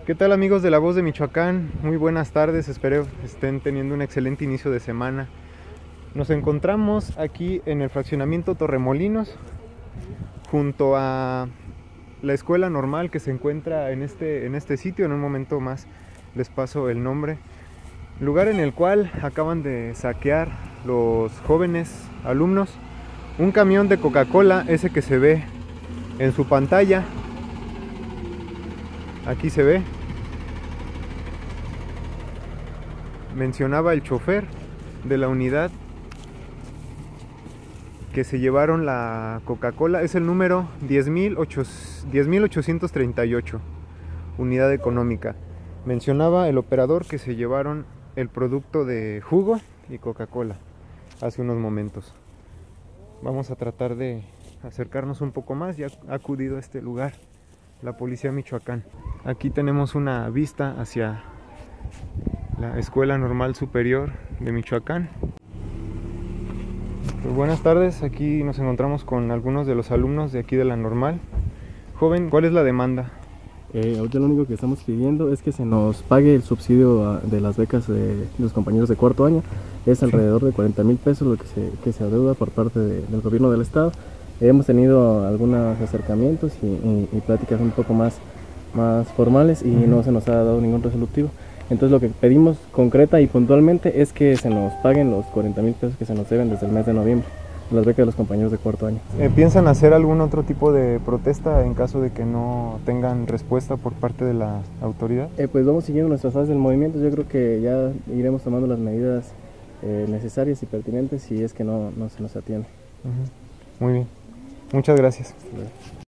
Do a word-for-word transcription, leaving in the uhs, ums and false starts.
¿Qué tal, amigos de La Voz de Michoacán? Muy buenas tardes, espero estén teniendo un excelente inicio de semana. Nos encontramos aquí en el fraccionamiento Torremolinos, junto a la escuela normal que se encuentra en este, en este sitio. En un momento más les paso el nombre. Lugar en el cual acaban de saquear los jóvenes alumnos un camión de Coca-Cola, ese que se ve en su pantalla. Aquí se ve. Mencionaba el chofer de la unidad que se llevaron la Coca-Cola. Es el número diez mil ochocientos treinta y ocho, unidad económica. Mencionaba el operador que se llevaron el producto de jugo y Coca-Cola hace unos momentos. Vamos a tratar de acercarnos un poco más. Ya ha acudido a este lugar la Policía Michoacán. Aquí tenemos una vista hacia la Escuela Normal Superior de Michoacán. Pues buenas tardes, aquí nos encontramos con algunos de los alumnos de aquí de la normal. Joven, ¿cuál es la demanda? Eh, ahorita lo único que estamos pidiendo es que se nos pague el subsidio a, de las becas de los compañeros de cuarto año. Es alrededor de cuarenta mil pesos lo que se, que se adeuda por parte de, del gobierno del estado. Eh, hemos tenido algunos acercamientos y, y, y pláticas un poco más, más formales y uh-huh. no se nos ha dado ningún resolutivo. Entonces lo que pedimos concreta y puntualmente es que se nos paguen los cuarenta mil pesos que se nos deben desde el mes de noviembre, las becas de los compañeros de cuarto año. Eh, ¿Piensan hacer algún otro tipo de protesta en caso de que no tengan respuesta por parte de la autoridad? Eh, pues vamos siguiendo nuestras fases del movimiento. Yo creo que ya iremos tomando las medidas eh, necesarias y pertinentes si es que no, no se nos atiende. Uh-huh. Muy bien, muchas gracias.